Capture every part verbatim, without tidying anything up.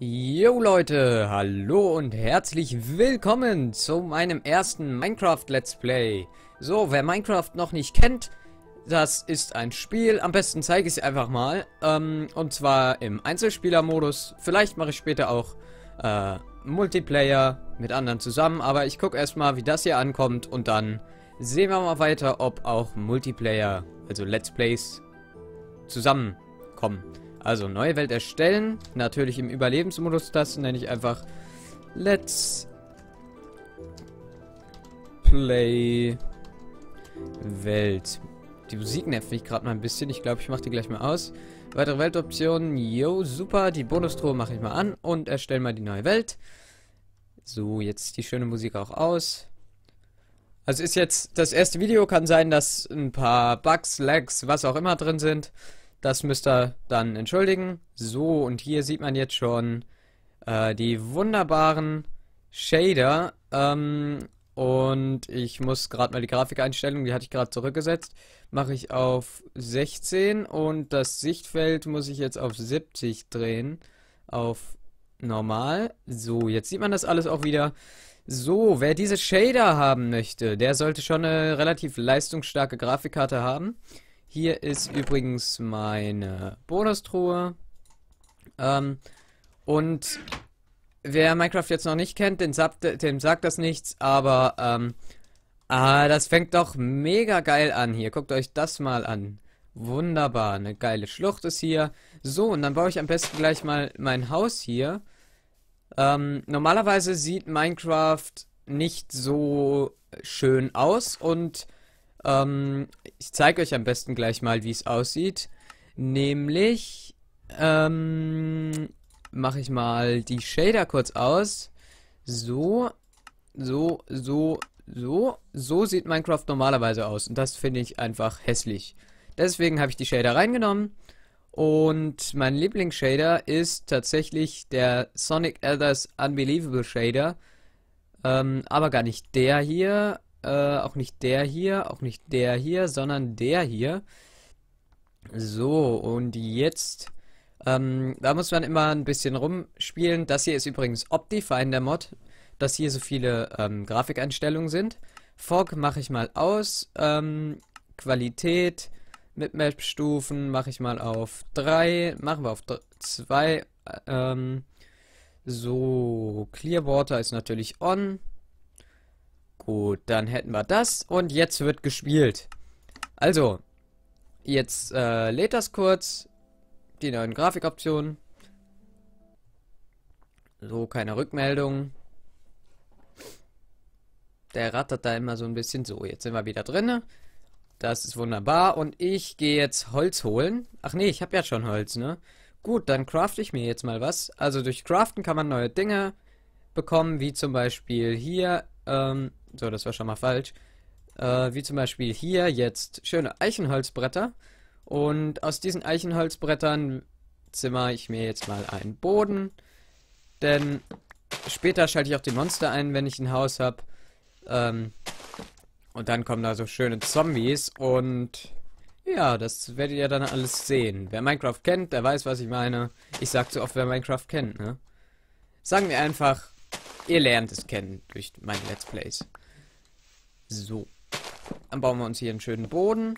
Jo Leute, hallo und herzlich willkommen zu meinem ersten Minecraft Let's Play. So, wer Minecraft noch nicht kennt, das ist ein Spiel, am besten zeige ich es einfach mal, ähm, und zwar im Einzelspieler-Modus. Vielleicht mache ich später auch äh, Multiplayer mit anderen zusammen, aber ich gucke erstmal, wie das hier ankommt und dann sehen wir mal weiter, ob auch Multiplayer, also Let's Plays, zusammenkommen. Also, neue Welt erstellen. Natürlich im Überlebensmodus. Das nenne ich einfach Let's Play Welt. Die Musik nervt mich gerade mal ein bisschen. Ich glaube, ich mache die gleich mal aus. Weitere Weltoptionen. Jo, super. Die Bonustruhe mache ich mal an und erstelle mal die neue Welt. So, jetzt die schöne Musik auch aus. Also ist jetzt das erste Video. Kann sein, dass ein paar Bugs, Lags, was auch immer drin sind. Das müsst ihr dann entschuldigen. So, und hier sieht man jetzt schon äh, die wunderbaren Shader. Ähm, und ich muss gerade mal die Grafikeinstellung, die hatte ich gerade zurückgesetzt, mache ich auf sechzehn und das Sichtfeld muss ich jetzt auf siebzig drehen. Auf normal. So, jetzt sieht man das alles auch wieder. So, wer diese Shader haben möchte, der sollte schon eine relativ leistungsstarke Grafikkarte haben. Hier ist übrigens meine Bonustruhe. Ähm, und wer Minecraft jetzt noch nicht kennt, dem sagt, dem sagt das nichts, aber ähm, ah, das fängt doch mega geil an hier. Guckt euch das mal an. Wunderbar, eine geile Schlucht ist hier. So, und dann baue ich am besten gleich mal mein Haus hier. Ähm, normalerweise sieht Minecraft nicht so schön aus und Ähm, ich zeige euch am besten gleich mal, wie es aussieht. Nämlich, ähm, mache ich mal die Shader kurz aus. So, so, so, so. So sieht Minecraft normalerweise aus. Und das finde ich einfach hässlich. Deswegen habe ich die Shader reingenommen. Und mein Lieblingsshader ist tatsächlich der Sonic Elders Unbelievable Shader. Ähm, aber gar nicht der hier. Äh, auch nicht der hier, auch nicht der hier, sondern der hier. So, und jetzt, ähm, da muss man immer ein bisschen rumspielen. Das hier ist übrigens Optifine, der Mod, dass hier so viele ähm, Grafikeinstellungen sind. Fog mache ich mal aus. Ähm, Qualität mit Map-Stufen mache ich mal auf drei. Machen wir auf zwei. Ähm, so, Clearwater ist natürlich on. Gut, dann hätten wir das und jetzt wird gespielt. Also, jetzt äh, lädt das kurz, die neuen Grafikoptionen. So, keine Rückmeldung. Der rattert da immer so ein bisschen. So, jetzt sind wir wieder drin. Das ist wunderbar und ich gehe jetzt Holz holen. Ach nee, ich habe ja schon Holz, ne? Gut, dann crafte ich mir jetzt mal was. Also durch Craften kann man neue Dinge bekommen, wie zum Beispiel hier, ähm, so, das war schon mal falsch. Äh, wie zum Beispiel hier jetzt schöne Eichenholzbretter. Und aus diesen Eichenholzbrettern zimmer ich mir jetzt mal einen Boden. Denn später schalte ich auch die Monster ein, wenn ich ein Haus habe. Ähm, und dann kommen da so schöne Zombies. Und ja, das werdet ihr dann alles sehen. Wer Minecraft kennt, der weiß, was ich meine. Ich sag so oft, wer Minecraft kennt, ne? Sagen wir einfach, ihr lernt es kennen durch meine Let's Plays. So. Dann bauen wir uns hier einen schönen Boden.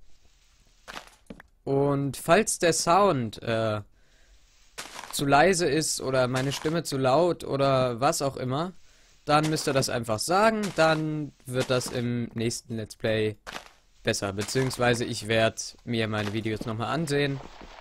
Und falls der Sound äh, zu leise ist oder meine Stimme zu laut oder was auch immer, dann müsst ihr das einfach sagen. Dann wird das im nächsten Let's Play besser. Beziehungsweise ich werde mir meine Videos nochmal ansehen.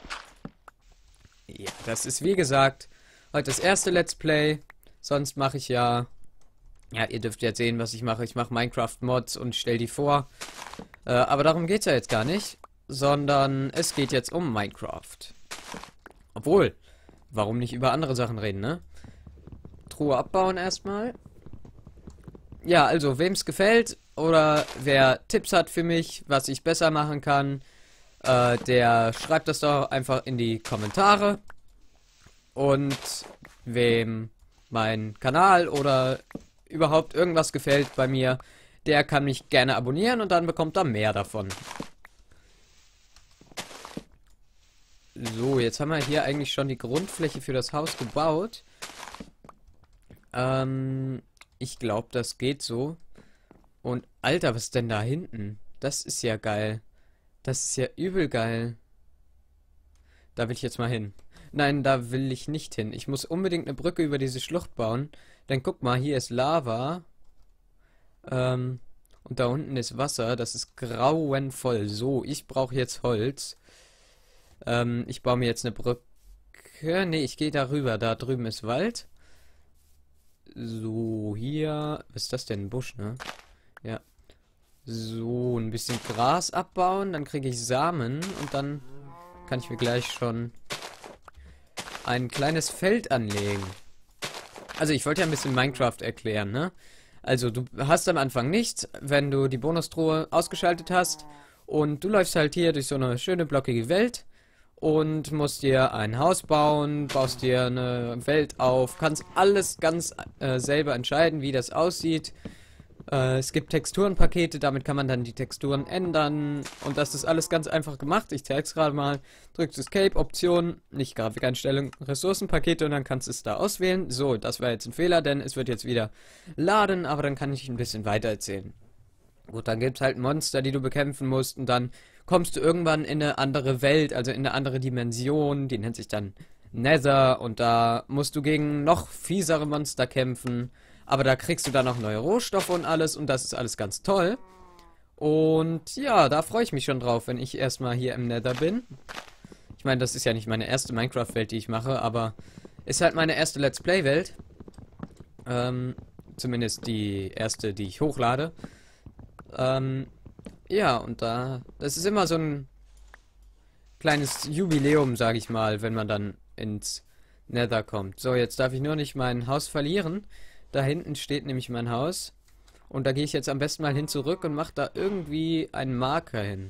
Ja, das ist wie gesagt heute das erste Let's Play. Sonst mache ich ja... Ja, ihr dürft jetzt sehen, was ich mache. Ich mache Minecraft-Mods und stelle die vor. Äh, aber darum geht es ja jetzt gar nicht. Sondern es geht jetzt um Minecraft. Obwohl, warum nicht über andere Sachen reden, ne? Truhe abbauen erstmal. Ja, also, wem es gefällt oder wer Tipps hat für mich, was ich besser machen kann, äh, der schreibt das doch einfach in die Kommentare. Und wem mein Kanal oder überhaupt irgendwas gefällt bei mir, der kann mich gerne abonnieren und dann bekommt er mehr davon. So, jetzt haben wir hier eigentlich schon die Grundfläche für das Haus gebaut. Ähm, ich glaube, das geht so. Und Alter, was ist denn da hinten? Das ist ja geil. Das ist ja übel geil. Da will ich jetzt mal hin. Nein, da will ich nicht hin. Ich muss unbedingt eine Brücke über diese Schlucht bauen. Denn guck mal, hier ist Lava. Ähm, und da unten ist Wasser. Das ist grauenvoll. So, ich brauche jetzt Holz. Ähm, ich baue mir jetzt eine Brücke. Nee, ich gehe darüber. Da drüben ist Wald. So, hier. Was ist das denn? Ein Busch, ne? Ja. So, ein bisschen Gras abbauen. Dann kriege ich Samen. Und dann kann ich mir gleich schon ein kleines Feld anlegen. Also ich wollte ja ein bisschen Minecraft erklären, ne? Also du hast am Anfang nichts, wenn du die Bonustruhe ausgeschaltet hast und du läufst halt hier durch so eine schöne blockige Welt und musst dir ein Haus bauen, baust dir eine Welt auf, kannst alles ganz äh, selber entscheiden, wie das aussieht. Äh, es gibt Texturenpakete, damit kann man dann die Texturen ändern und das ist alles ganz einfach gemacht. Ich zeige es gerade mal. Drückst Escape, Option, nicht Grafikeinstellung, Ressourcenpakete und dann kannst du es da auswählen. So, das war jetzt ein Fehler, denn es wird jetzt wieder laden, aber dann kann ich ein bisschen weiter erzählen. Gut, dann gibt es halt Monster, die du bekämpfen musst und dann kommst du irgendwann in eine andere Welt, also in eine andere Dimension, die nennt sich dann Nether und da musst du gegen noch fiesere Monster kämpfen. Aber da kriegst du dann auch neue Rohstoffe und alles und das ist alles ganz toll. Und ja, da freue ich mich schon drauf, wenn ich erstmal hier im Nether bin. Ich meine, das ist ja nicht meine erste Minecraft-Welt, die ich mache, aber ist halt meine erste Let's Play-Welt. Ähm, zumindest die erste, die ich hochlade. Ähm, ja, und da, das ist immer so ein kleines Jubiläum, sage ich mal, wenn man dann ins Nether kommt. So, jetzt darf ich nur nicht mein Haus verlieren. Da hinten steht nämlich mein Haus. Und da gehe ich jetzt am besten mal hin zurück und mache da irgendwie einen Marker hin.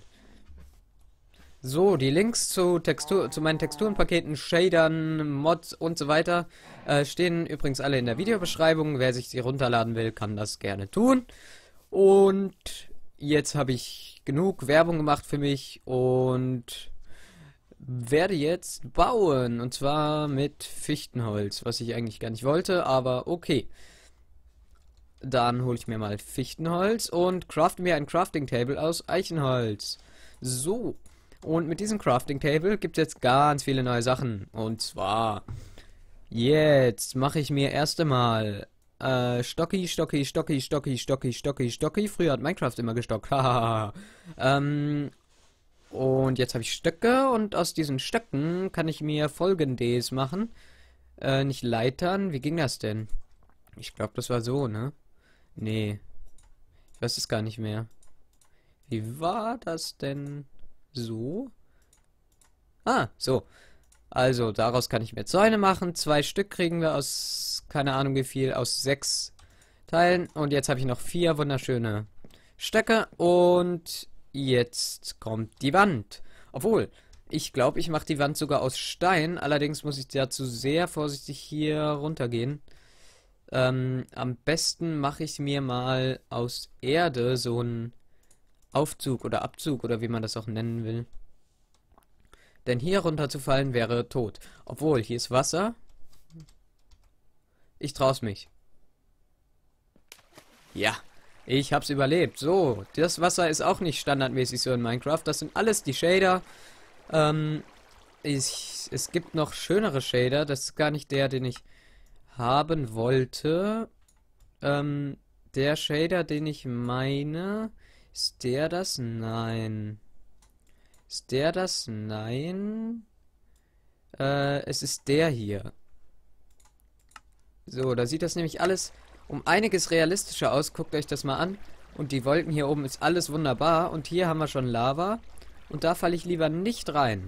So, die Links zu, Textur, zu meinen Texturenpaketen, Shadern, Mods und so weiter äh, stehen übrigens alle in der Videobeschreibung. Wer sich die runterladen will, kann das gerne tun. Und jetzt habe ich genug Werbung gemacht für mich und werde jetzt bauen. Und zwar mit Fichtenholz, was ich eigentlich gar nicht wollte, aber okay. Dann hole ich mir mal Fichtenholz und crafte mir ein Crafting Table aus Eichenholz. So. Und mit diesem Crafting Table gibt es jetzt ganz viele neue Sachen. Und zwar, jetzt mache ich mir erst einmal äh, Stocki, Stocki, Stocki, Stocki, Stocki, Stocki, Stocki. Früher hat Minecraft immer gestockt. Haha. ähm, und jetzt habe ich Stöcke und aus diesen Stöcken kann ich mir Folgendes machen. Äh, nicht Leitern. Wie ging das denn? Ich glaube, das war so, ne? Nee. Ich weiß es gar nicht mehr. Wie war das denn so? Ah, so. Also, daraus kann ich mir Zäune machen. Zwei Stück kriegen wir aus, keine Ahnung wie viel, aus sechs Teilen. Und jetzt habe ich noch vier wunderschöne Stöcke. Und jetzt kommt die Wand. Obwohl, ich glaube, ich mache die Wand sogar aus Stein. Allerdings muss ich dazu sehr vorsichtig hier runtergehen. Ähm, am besten mache ich mir mal aus Erde so einen Aufzug oder Abzug oder wie man das auch nennen will. Denn hier runterzufallen wäre tot. Obwohl, hier ist Wasser. Ich trau's mich. Ja, ich hab's überlebt. So, das Wasser ist auch nicht standardmäßig so in Minecraft. Das sind alles die Shader. Ähm, ich, es gibt noch schönere Shader. Das ist gar nicht der, den ich haben wollte. Ähm, der Shader, den ich meine, ist der das? Nein. Ist der das? Nein. Äh, es ist der hier. So, da sieht das nämlich alles um einiges realistischer aus. Guckt euch das mal an. Und die Wolken hier oben ist alles wunderbar. Und hier haben wir schon Lava. Und da falle ich lieber nicht rein.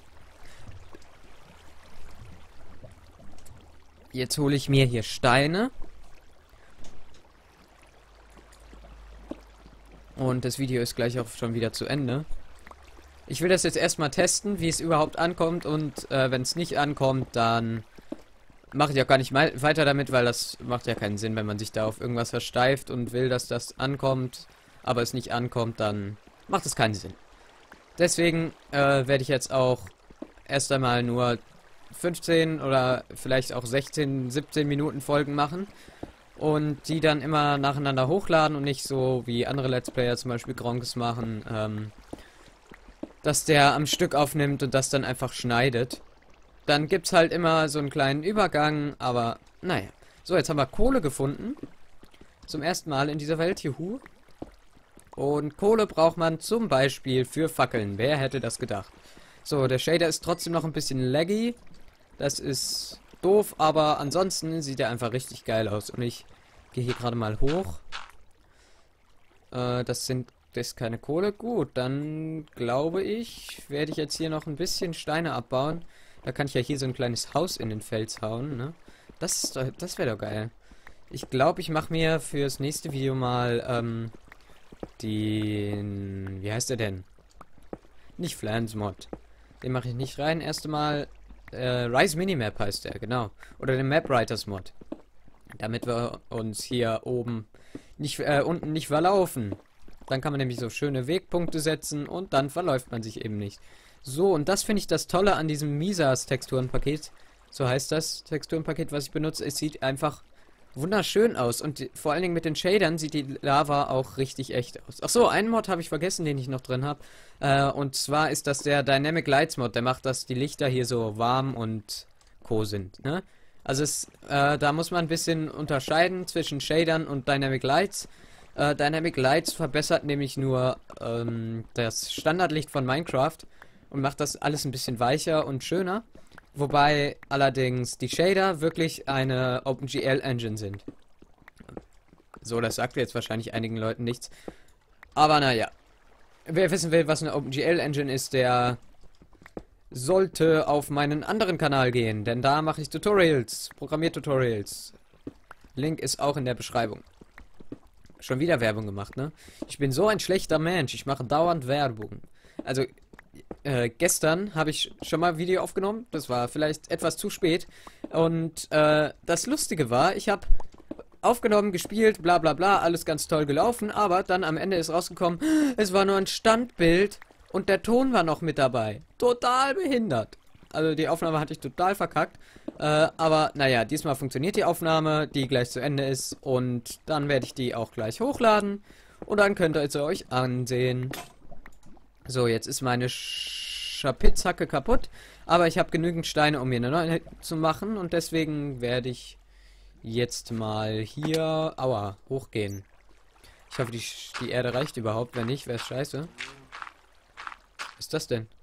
Jetzt hole ich mir hier Steine. Und das Video ist gleich auch schon wieder zu Ende. Ich will das jetzt erstmal testen, wie es überhaupt ankommt. Und äh, wenn es nicht ankommt, dann mache ich auch gar nicht mal weiter damit, weil das macht ja keinen Sinn, wenn man sich da auf irgendwas versteift und will, dass das ankommt, aber es nicht ankommt, dann macht es keinen Sinn. Deswegen äh, werde ich jetzt auch erst einmal nur fünfzehn oder vielleicht auch sechzehn, siebzehn Minuten Folgen machen und die dann immer nacheinander hochladen und nicht so wie andere Let's Player zum Beispiel Gronks machen, ähm, dass der am Stück aufnimmt und das dann einfach schneidet. Dann gibt's halt immer so einen kleinen Übergang, aber naja. So, jetzt haben wir Kohle gefunden. Zum ersten Mal in dieser Welt, juhu. Und Kohle braucht man zum Beispiel für Fackeln. Wer hätte das gedacht? So, der Shader ist trotzdem noch ein bisschen laggy. Das ist doof, aber ansonsten sieht er einfach richtig geil aus. Und ich gehe hier gerade mal hoch. Äh, das sind das ist keine Kohle. Gut, dann glaube ich, werde ich jetzt hier noch ein bisschen Steine abbauen. Da kann ich ja hier so ein kleines Haus in den Fels hauen, ne? Das, ist doch- das wäre doch geil. Ich glaube, ich mache mir fürs nächste Video mal, ähm, den... Wie heißt der denn? Nicht Flans Mod. Den mache ich nicht rein. Erst einmal, äh, Rise Minimap heißt der, genau. Oder den Map Writers Mod. Damit wir uns hier oben nicht, äh, unten nicht verlaufen. Dann kann man nämlich so schöne Wegpunkte setzen und dann verläuft man sich eben nicht. So, und das finde ich das Tolle an diesem Misas Texturenpaket. So heißt das Texturenpaket, was ich benutze. Es sieht einfach wunderschön aus. Und die, vor allen Dingen mit den Shadern sieht die Lava auch richtig echt aus. Ach so, einen Mod habe ich vergessen, den ich noch drin habe. Äh, und zwar ist das der Dynamic Lights Mod. Der macht, dass die Lichter hier so warm und co sind, ne? Also es, äh, da muss man ein bisschen unterscheiden zwischen Shadern und Dynamic Lights. Äh, Dynamic Lights verbessert nämlich nur ähm, das Standardlicht von Minecraft und macht das alles ein bisschen weicher und schöner. Wobei allerdings die Shader wirklich eine OpenGL-Engine sind. So, das sagt jetzt wahrscheinlich einigen Leuten nichts. Aber naja. Wer wissen will, was eine OpenGL-Engine ist, der sollte auf meinen anderen Kanal gehen. Denn da mache ich Tutorials, Programmiertutorials. Link ist auch in der Beschreibung. Schon wieder Werbung gemacht, ne? Ich bin so ein schlechter Mensch. Ich mache dauernd Werbung. Also... Äh, gestern habe ich schon mal ein Video aufgenommen. Das war vielleicht etwas zu spät. Und äh, das Lustige war, ich habe aufgenommen, gespielt, bla bla bla, alles ganz toll gelaufen. Aber dann am Ende ist rausgekommen, es war nur ein Standbild und der Ton war noch mit dabei. Total behindert. Also die Aufnahme hatte ich total verkackt. Äh, aber naja, diesmal funktioniert die Aufnahme, die gleich zu Ende ist. Und dann werde ich die auch gleich hochladen. Und dann könnt ihr sie euch ansehen. So, jetzt ist meine Schapitzhacke kaputt, aber ich habe genügend Steine, um mir eine neue zu machen und deswegen werde ich jetzt mal hier, aua, hochgehen. Ich hoffe, die, die Erde reicht überhaupt, wenn nicht, wäre es scheiße. Was ist das denn?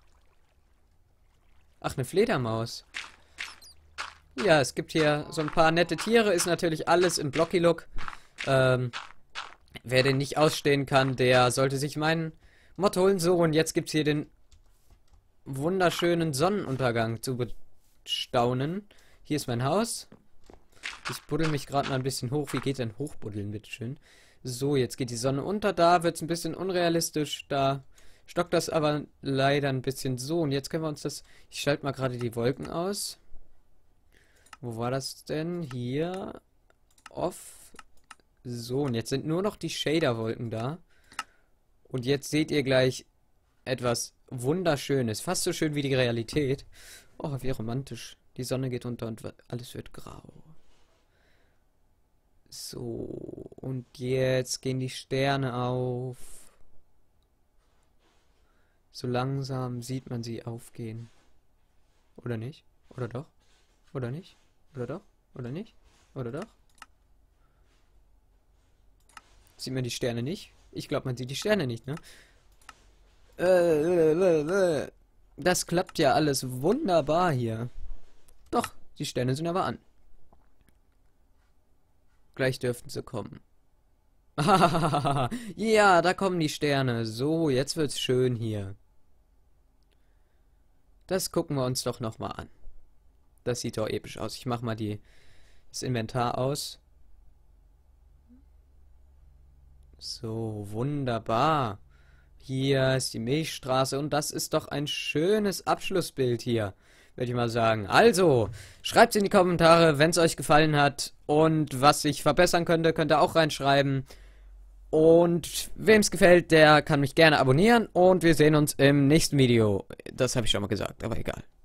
Ach, eine Fledermaus. Ja, es gibt hier so ein paar nette Tiere, ist natürlich alles im Blocky-Look. Ähm, wer den nicht ausstehen kann, der sollte sich meinen Mod holen. So, und jetzt gibt es hier den wunderschönen Sonnenuntergang zu bestaunen. Hier ist mein Haus. Ich buddel mich gerade mal ein bisschen hoch. Wie geht denn hochbuddeln, bitteschön? So, jetzt geht die Sonne unter. Da wird es ein bisschen unrealistisch. Da stockt das aber leider ein bisschen so. Und jetzt können wir uns das... Ich schalte mal gerade die Wolken aus. Wo war das denn? Hier. Off. So, und jetzt sind nur noch die Shader-Wolken da. Und jetzt seht ihr gleich etwas Wunderschönes. Fast so schön wie die Realität. Oh, wie romantisch. Die Sonne geht unter und alles wird grau. So, und jetzt gehen die Sterne auf. So langsam sieht man sie aufgehen. Oder nicht? Oder doch? Oder nicht? Oder doch? Oder nicht? Oder doch? Sieht man die Sterne nicht? Ich glaube, man sieht die Sterne nicht, ne? Das klappt ja alles wunderbar hier. Doch, die Sterne sind aber an. Gleich dürften sie kommen. Ja, da kommen die Sterne. So, jetzt wird's schön hier. Das gucken wir uns doch nochmal an. Das sieht doch episch aus. Ich mach mal die, das Inventar aus. So, wunderbar. Hier ist die Milchstraße und das ist doch ein schönes Abschlussbild hier, würde ich mal sagen. Also, schreibt es in die Kommentare, wenn es euch gefallen hat und was ich verbessern könnte, könnt ihr auch reinschreiben. Und wem es gefällt, der kann mich gerne abonnieren und wir sehen uns im nächsten Video. Das habe ich schon mal gesagt, aber egal.